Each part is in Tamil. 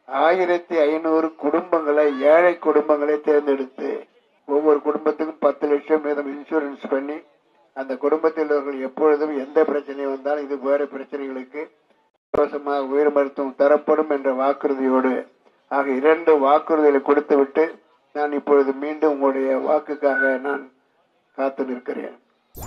1500 குடும்பங்களை, ஏழை குடும்பங்களை தேர்ந்தெடுத்து ஒவ்வொரு குடும்பத்துக்கும் 10 லட்சம் வீதம் இன்சூரன்ஸ் பண்ணி அந்த குடும்பத்தில் உள்ளவர்கள் எப்பொழுதும் எந்த பிரச்சனை வந்தாலும் இது வேறு பிரச்சனைகளுக்கு இலவசமாக உயிர் மருத்துவம் தரப்படும் என்ற வாக்குறுதியோடு ஆக 2 வாக்குறுதிகளை கொடுத்துவிட்டு நான் இப்பொழுது மீண்டும் உங்களுடைய வாக்குக்காக நான் காத்து நிற்கிறேன்.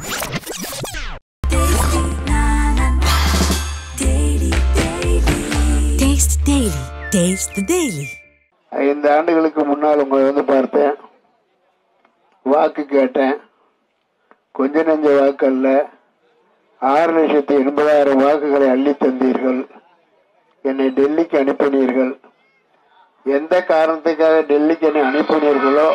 Taste the Daily. 5 ஆண்டுகளுக்கு முன்னால் உங்களை பார்த்தேன், வாக்கு கேட்டேன். கொஞ்ச நெஞ்ச வாக்கு அல்ல, 6,80,000 வாக்குகளை அள்ளி தந்தீர்கள். என்னை டெல்லிக்கு அனுப்பினீர்கள். எந்த காரணத்துக்காக டெல்லிக்கு என்னை அனுப்பினீர்களோ,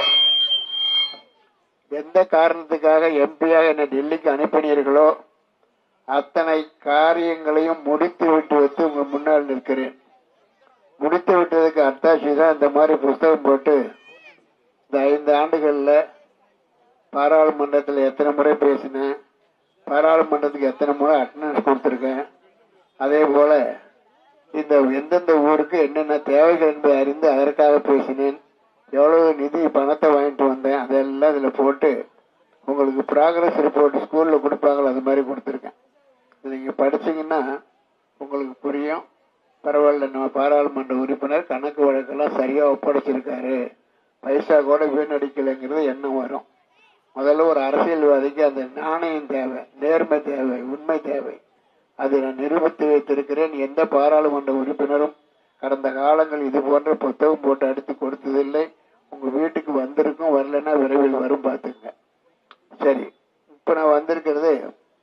எந்த காரணத்துக்காக எம்பியாக என்னை டெல்லிக்கு அனுப்பினீர்களோ அத்தனை காரியங்களையும் முடித்து விட்டு வைத்து உங்க முன்னால் நிற்கிறேன். முடித்து விட்டதுக்கு அத்தாட்சி தான் இந்த மாதிரி புஸ்தகம் போட்டு இந்த 5 ஆண்டுகளில் பாராளுமன்றத்தில் எத்தனை முறை பேசினேன், பாராளுமன்றத்துக்கு எத்தனை முறை அட்டண்டன்ஸ் கொடுத்துருக்கேன், அதே போல் இந்த எந்தெந்த ஊருக்கு என்னென்ன தேவைகள் என்பதை அறிந்து அதற்காக பேசினேன், எவ்வளவு நிதி பணத்தை வாங்கிட்டு வந்தேன், அதெல்லாம் இதில் போட்டு உங்களுக்கு ப்ராக்ரஸ் ரிப்போர்ட் ஸ்கூலில் கொடுப்பாங்களோ அது மாதிரி கொடுத்துருக்கேன். நீங்கள் படிச்சிங்கன்னா உங்களுக்கு புரியும். பரவாயில்ல, நம்ம பாராளுமன்ற உறுப்பினர் கணக்கு வழக்கெல்லாம் சரியாக ஒப்படைச்சிருக்காரு, பைசா கூட வீணடிக்கலைங்கிறது எண்ணம் வரும். முதல்ல ஒரு அரசியல்வாதிக்கு அந்த நாணயம் தேவை, நேர்மை தேவை, உண்மை தேவை. அதை நான் நிரூபித்து வைத்திருக்கிறேன். எந்த பாராளுமன்ற உறுப்பினரும் கடந்த காலங்கள் இது போன்ற புத்தகம் போட்டு அடித்து கொடுத்ததில்லை. உங்கள் வீட்டுக்கு வந்திருக்கும், வரலன்னா விரைவில் வரும், பார்த்துங்க. சரி, இப்போ நான் வந்திருக்கிறது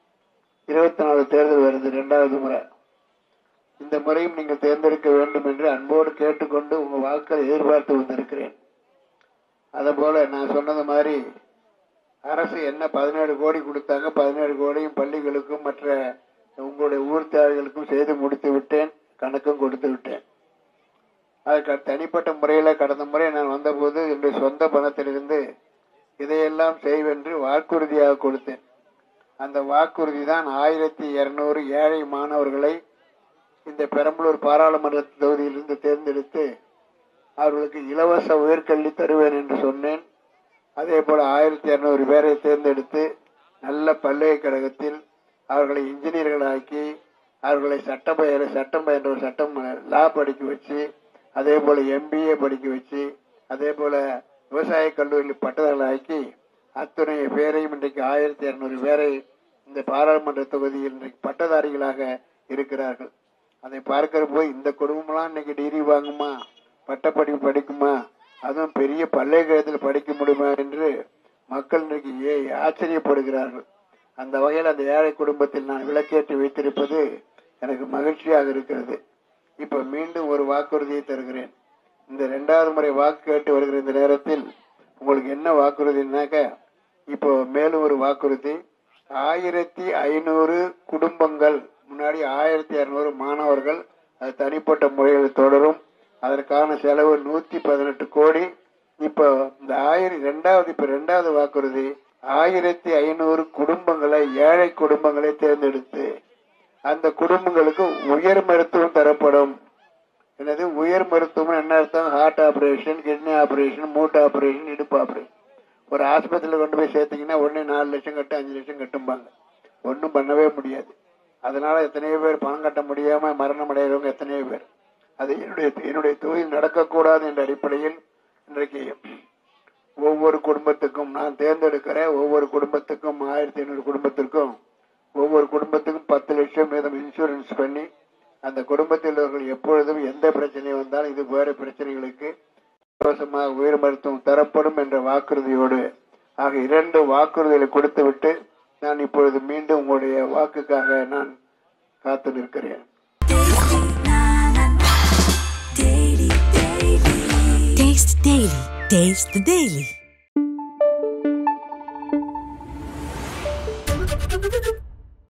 24 தேர்தல் வருது, 2வது முறை. இந்த முறையும் நீங்கள் தேர்ந்தெடுக்க வேண்டும் என்று அன்போடு கேட்டுக்கொண்டு உங்கள் வாக்களை எதிர்பார்த்து வந்திருக்கிறேன். அதுபோல நான் சொன்னது மாதிரி அரசு என்ன 17 கோடி கொடுத்தாங்க, 17 கோடியும் பள்ளிகளுக்கும் மற்ற உங்களுடைய ஊர் தேவைகளுக்கும் செய்து முடித்து விட்டேன், கணக்கும் கொடுத்து விட்டேன். அதுக்கு தனிப்பட்ட முறையில் கடந்த முறை நான் வந்தபோது என்னுடைய சொந்த பணத்திலிருந்து இதையெல்லாம் செய்வென்று வாக்குறுதியாக கொடுத்தேன். அந்த வாக்குறுதி தான் 1200 ஏழை மாணவர்களை இந்த பெரம்பலூர் பாராளுமன்ற தொகுதியிலிருந்து தேர்ந்தெடுத்து அவர்களுக்கு இலவச உயர்கல்வி தருவேன் என்று சொன்னேன். அதே போல் 1200 பேரை தேர்ந்தெடுத்து நல்ல பல்கலைக்கழகத்தில் அவர்களை இன்ஜினியர்களாக்கி அவர்களை சட்டம் பயின்ற ஒரு சட்டம் லா படிக்க வச்சு, அதே போல் MBA படிக்க வச்சு, அதே போல் விவசாய கல்லூரியில் பட்டதாரிகளாக்கி அத்துணை பேரையும் இன்றைக்கு 1200 பேரை இந்த பாராளுமன்ற தொகுதியில் இன்றைக்கு பட்டதாரிகளாக இருக்கிறார்கள். அதை பார்க்கிற போய் இந்த குடும்பம்லாம் இன்னைக்கு டிகிரி வாங்குமா, பட்டப்படிப்பு படிக்குமா, அதுவும் பெரிய பல்கலைக்கழகத்தில் படிக்க முடியுமா என்று மக்கள் இன்றைக்கு ஆச்சரியப்படுகிறார்கள். அந்த வகையில் அந்த ஏழை குடும்பத்தில் நான் விளக்கேற்றி வைத்திருப்பது எனக்கு மகிழ்ச்சியாக இருக்கிறது. இப்போ மீண்டும் ஒரு வாக்குறுதியை தருகிறேன். இந்த 2வது முறை வாக்கு கேட்டு வருகிற இந்த நேரத்தில் உங்களுக்கு என்ன வாக்குறுதினாக்க, இப்போ மேலும் ஒரு வாக்குறுதி, 1500 குடும்பங்கள், முன்னாடி 1200 மாணவர்கள், அது தனிப்பட்ட முறையில் தொடரும். அதற்கான செலவு 118 கோடி. இப்போ இந்த 2வது வாக்குறுதி 1500 குடும்பங்களை, ஏழை குடும்பங்களை தேர்ந்தெடுத்து அந்த குடும்பங்களுக்கு உயர் மருத்துவம் தரப்படும். என்னது உயர் மருத்துவம்? என்ன அர்த்தம்? ஹார்ட் ஆப்ரேஷன், கிட்னி ஆப்ரேஷன், மூட்டு ஆப்ரேஷன், இடுப்பு ஆப்ரேஷன். ஒரு ஆஸ்பத்திரியில் கொண்டு போய் சேர்த்தீங்கன்னா உடனே 4 லட்சம் கட்டு, 5 லட்சம் கட்டும்பாங்க. ஒன்றும் பண்ணவே முடியாது. அதனால எத்தனையோ பேர் பணம் கட்ட முடியாம மரணம் அடைகிறவங்க எத்தனையோ பேர். அது என்னுடைய தொழில் நடக்கக்கூடாது என்ற அடிப்படையில் இன்றைக்கு ஒவ்வொரு குடும்பத்துக்கும் நான் தேர்ந்தெடுக்கிற ஒவ்வொரு குடும்பத்துக்கும் 1500 குடும்பத்திற்கும் ஒவ்வொரு குடும்பத்துக்கும் 10 லட்சம் வீதம் இன்சூரன்ஸ் பண்ணி அந்த குடும்பத்தில் உள்ளவர்கள் எப்பொழுதும் எந்த பிரச்சனை வந்தாலும் இது வேறு பிரச்சனைகளுக்கு இலவசமாக உயிர் மருத்துவம் தரப்படும் என்ற வாக்குறுதியோடு ஆக 2 வாக்குறுதிகளை கொடுத்துவிட்டு நான் இப்பொழுது மீண்டும் உங்களுடைய வாக்குக்காக நான் காத்து நிற்கிறேன். Taste the Daily.